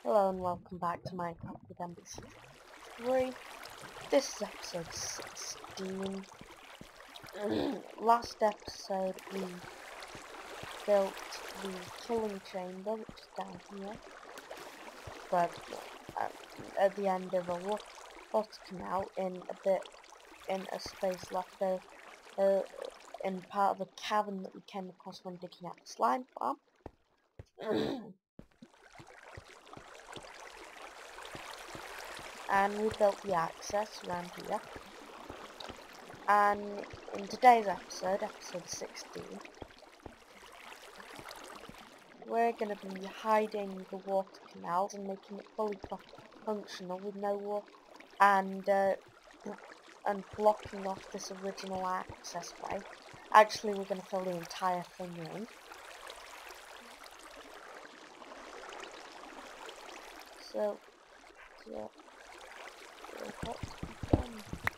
Hello and welcome back to Minecraft with MBCTrader03. This is episode 16. Last episode we built the killing chamber, which is down here. But at the end of a water canal in a space left over in part of a cavern that we came across when digging out the slime farm. And we built the access around here. And in today's episode, episode 16, we're going to be hiding the water canals and making it fully functional with no water, and blocking off this original access way. Actually, we're going to fill the entire thing in. So what's done?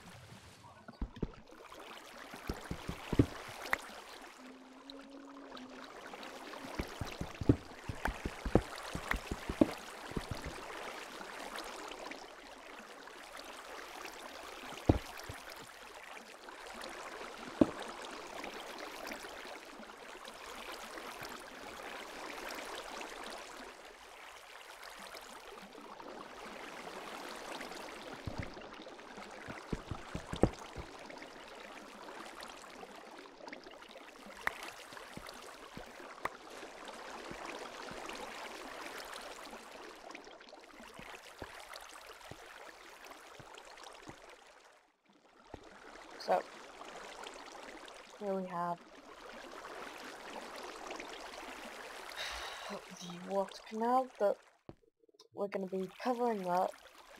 So here we have the water canal that we're going to be covering up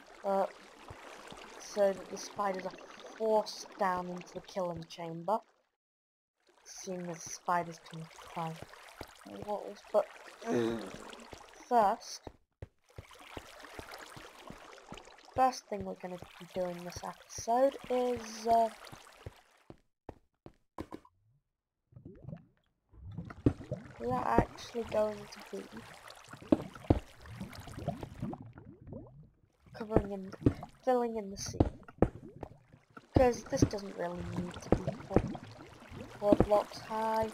so that the spiders are forced down into the killing chamber, seeing as spiders can climb walls. But first thing we're going to be doing this episode is we are actually going to be filling in the sea, because this doesn't really need to be 4 blocks high.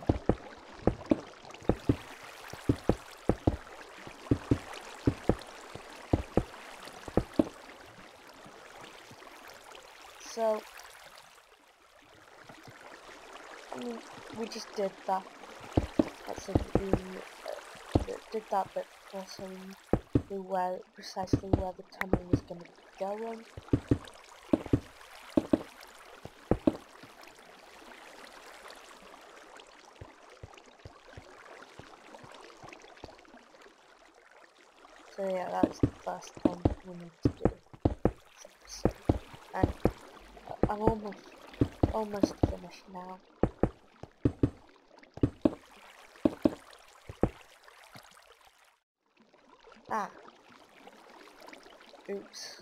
So, I mean, we just did that. That's like we did that bit before, so we knew precisely where the tunnel was going to be going. So yeah, that's the first thing we need to do. And I'm almost finished now. Oops.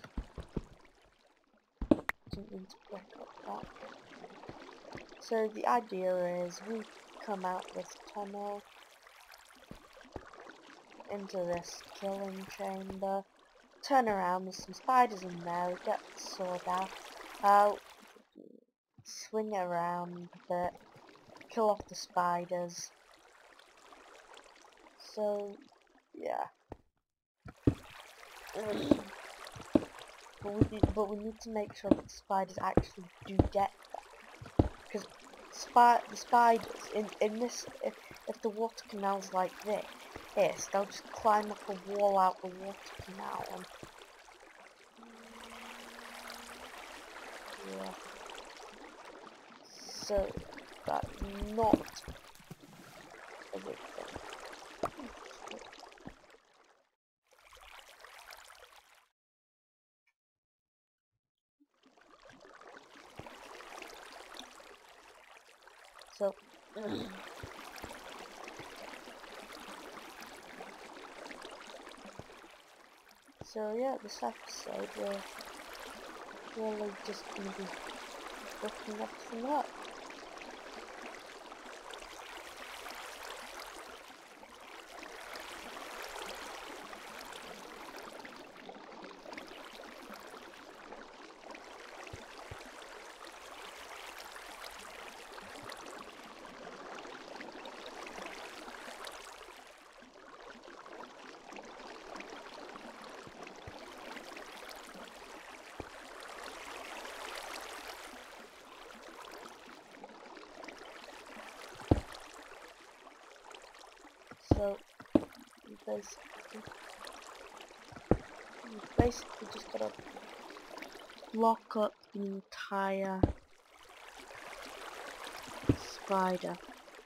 Didn't mean to break up that. So the idea is we come out this tunnel into this killing chamber, turn around, there's some spiders in there, get the sword out, swing it around a bit, kill off the spiders. So yeah. But we need to make sure that the spiders actually do get there, because the spiders in this, if the water canal's like this, they'll just climb up a wall out the water canal. And yeah, so that's not a good thing. So yeah, this episode we're really just going to be looking everything up. basically. You basically just gotta block up the entire spider.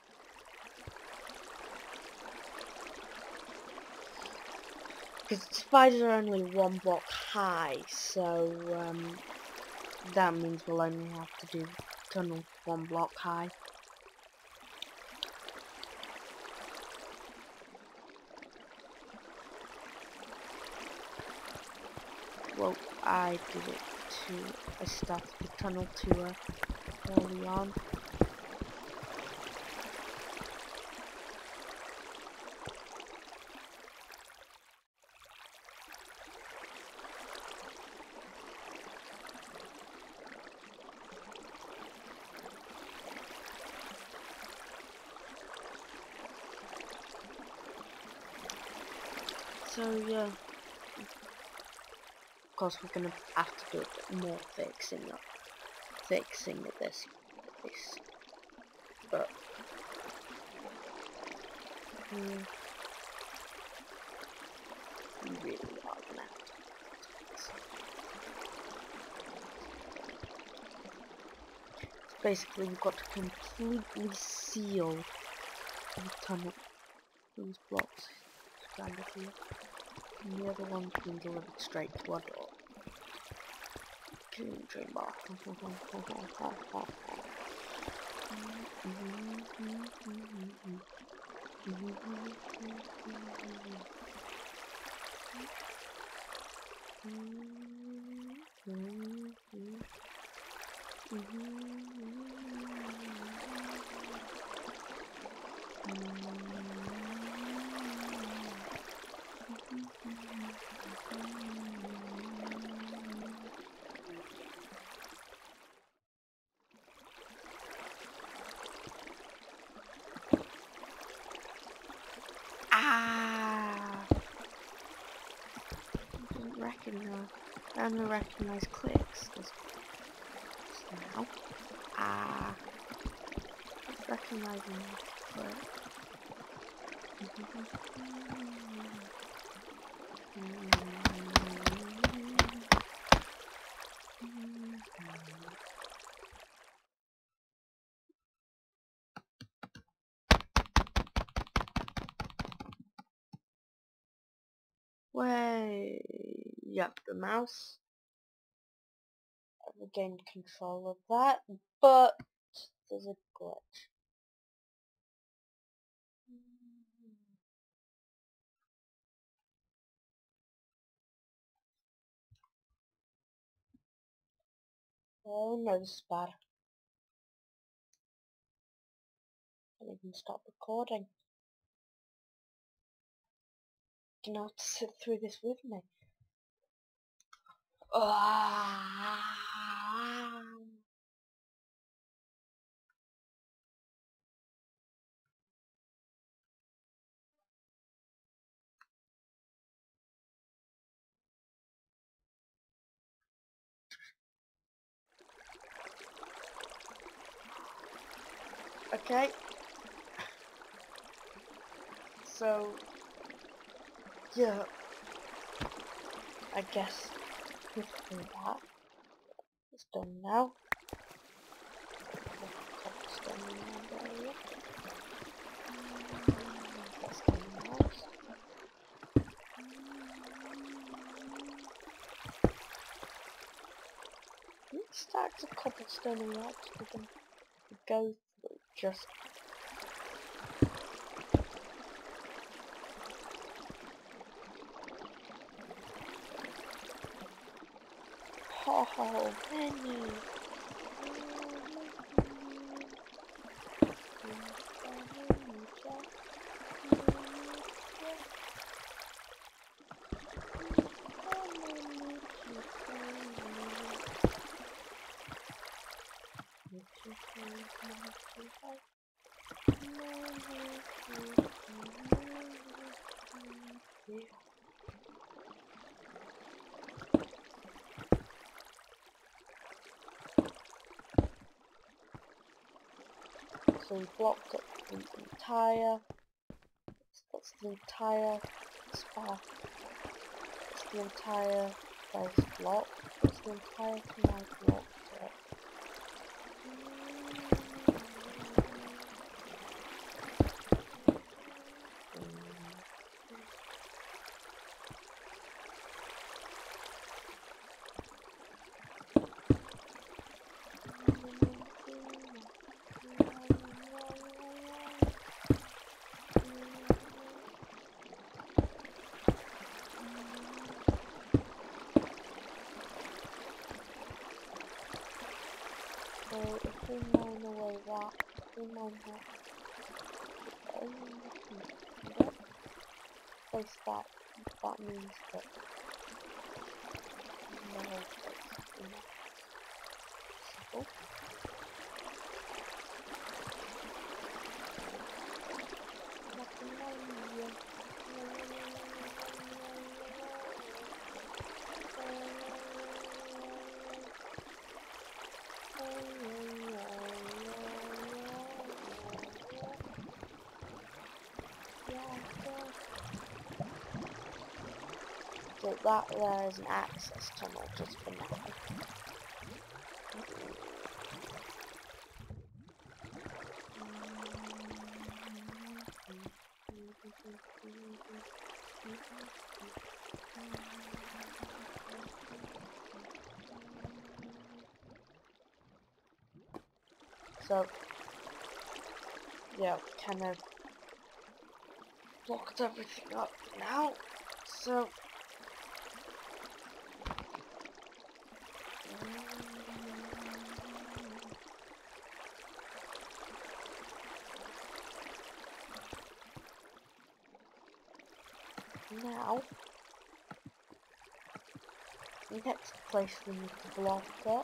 Because spiders are only 1 block high, so that means we'll only have to do tunnel 1 block high. Well, I did it I started the tunnel too early on. So yeah, of course we're gonna have to do a bit more fixing of this place, but we really are gonna have to fix. Basically, we've got to completely seal the tunnel, these blocks stranded here. And the other one's being delivered straight to our door. Killing dream bar. Ah! I didn't recognize. I only recognize clicks just now. Ah! Just recognizing click. Way, yep, the mouse. I've regained control of that, but there's a glitch. Oh no, this is bad. I can't even stop recording. You know, have to sit through this with me. Okay. So, yeah. I guess hopefully that is done now. That's done now. That's done now. Stacks of cobblestone and that we can go through. Just oh, many. So we blocked up the entire, that's the entire this far. It's the entire place blocked. It's the entire canal blocked up. So if we mine away that, if we mine that, place that, that means that the whole place is inaccessible. So that there is an access tunnel just for now. So yeah, kind of blocked everything up now. So now the next place we need to block up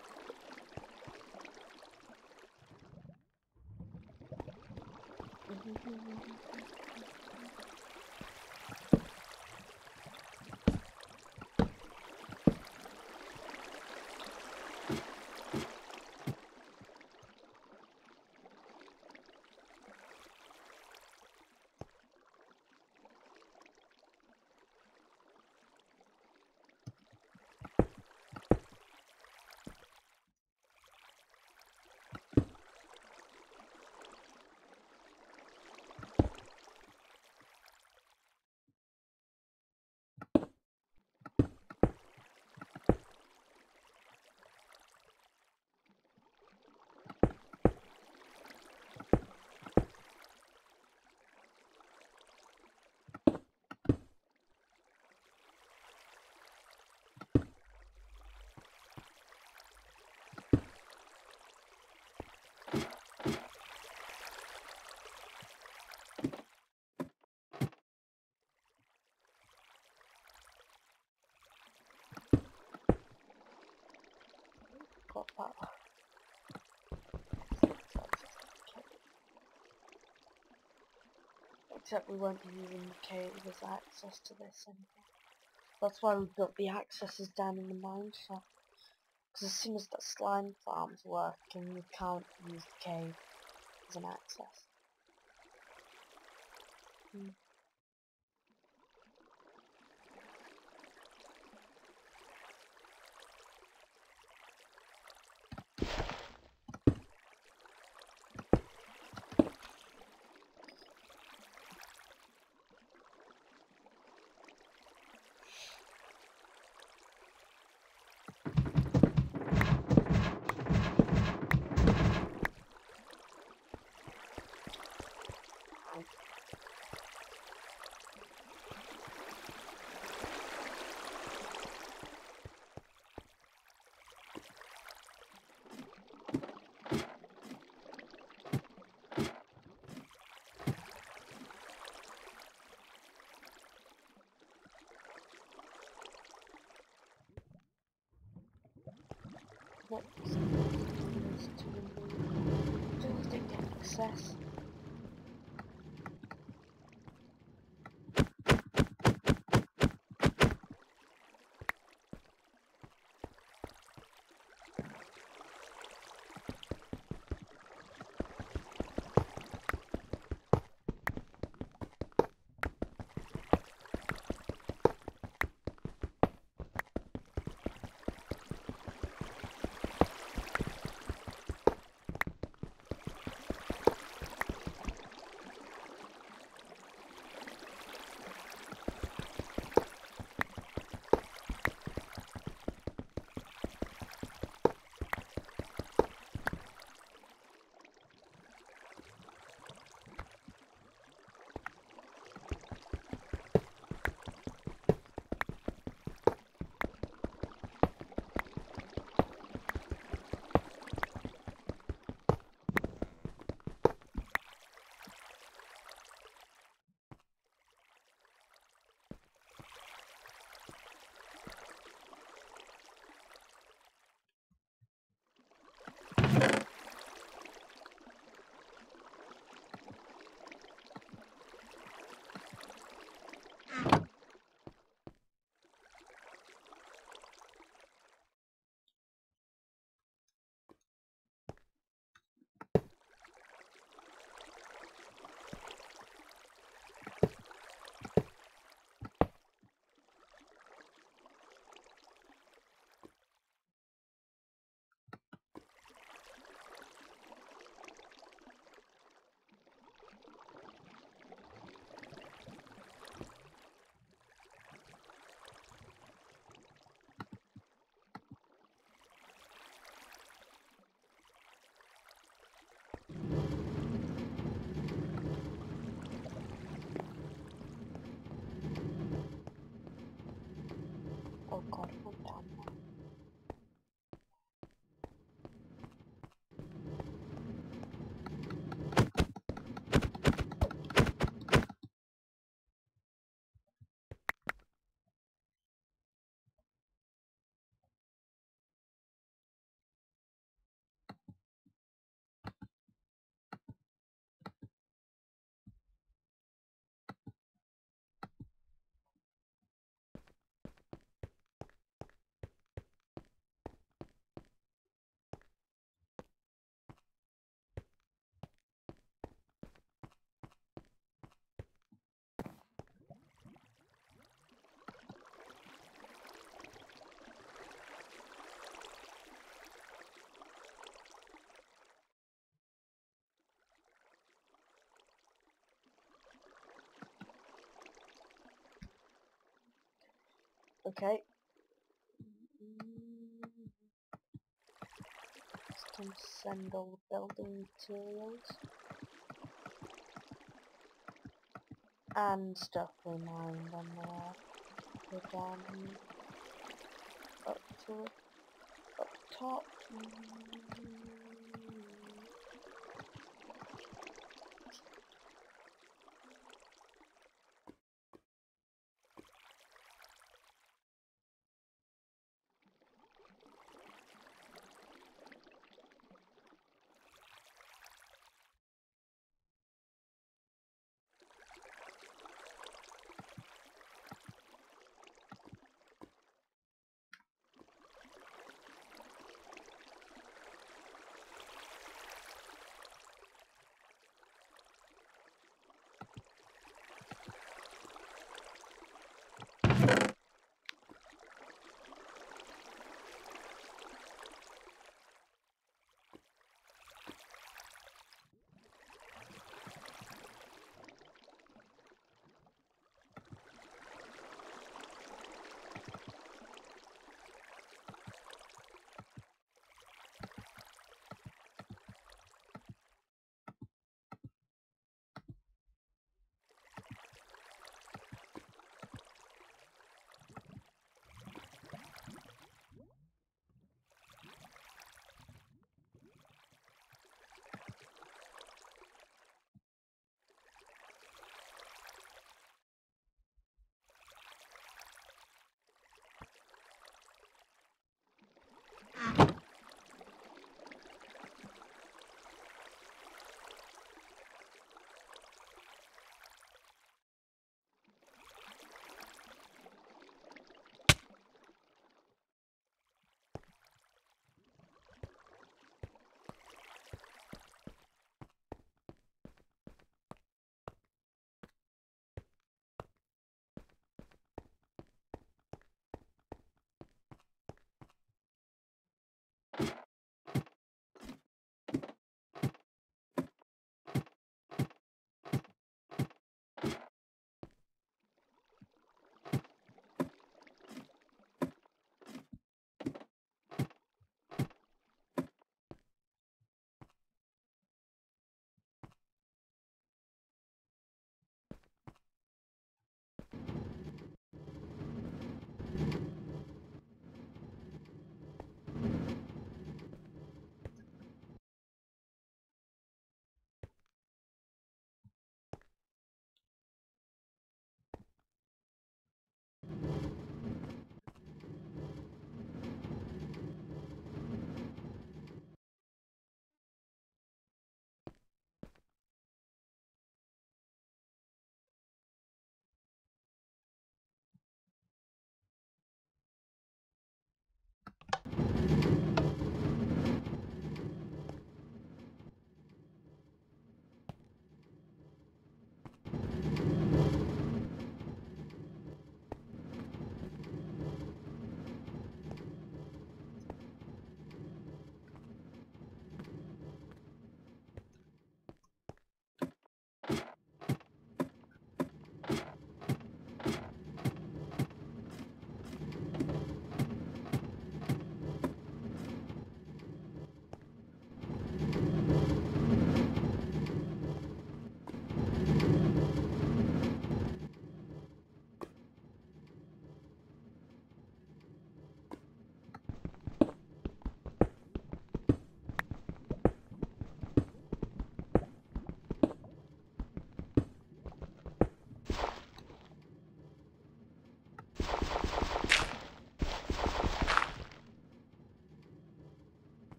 got that. Except we won't be using the cave as access to this anymore. That's why we built the accesses down in the mine shaft. Because as soon as the slime farm's working, we can't use the cave as an access. Next is to remove building access. Okay. It's time to send all the building materials and stuff we mined on the down here up to up top.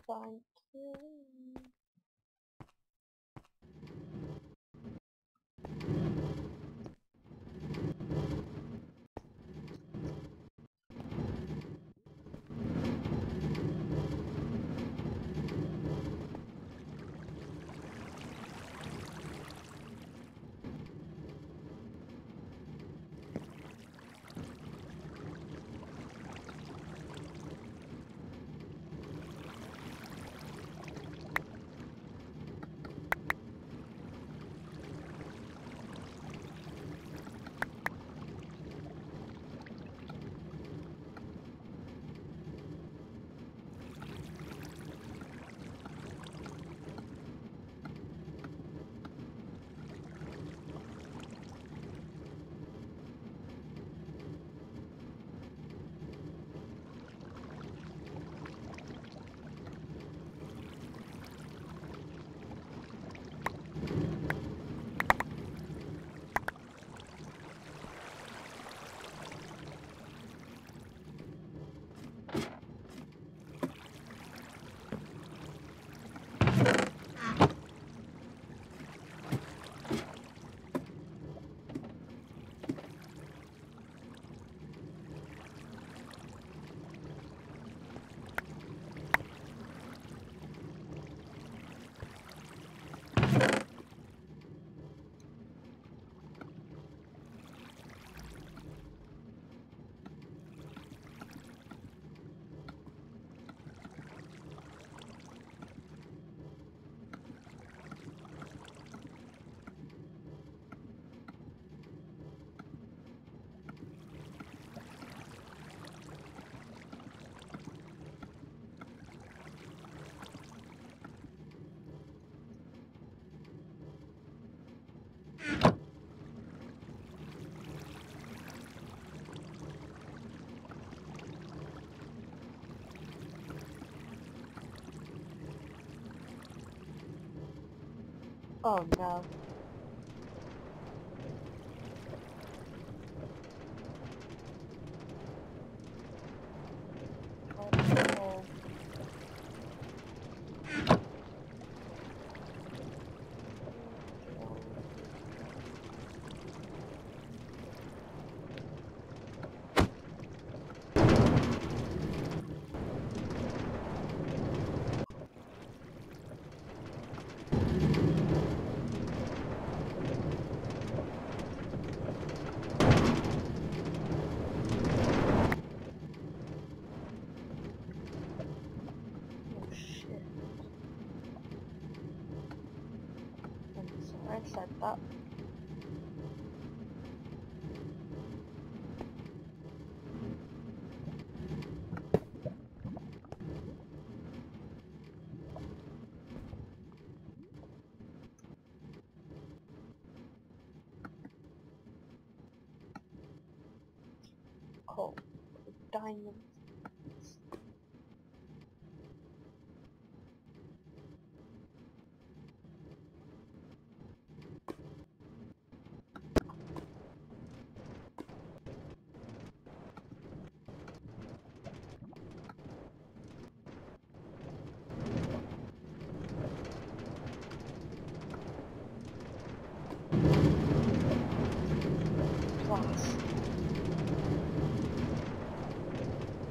Thank you. Oh no. Oh, oh shit. I'm sorry I said that. Cool. Diamond. Glass.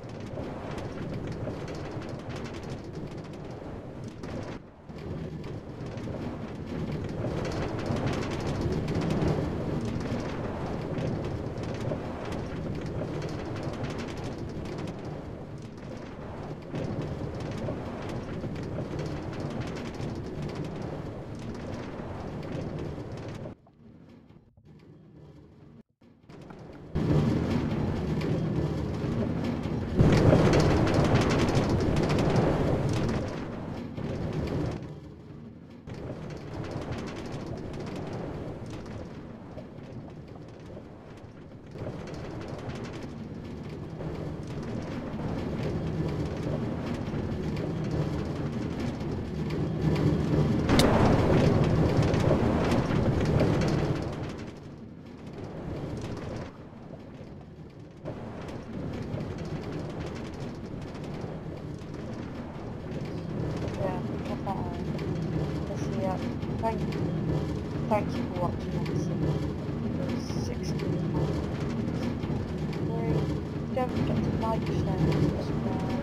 Thank you for watching episode 16 of my Don't forget to like, share and subscribe.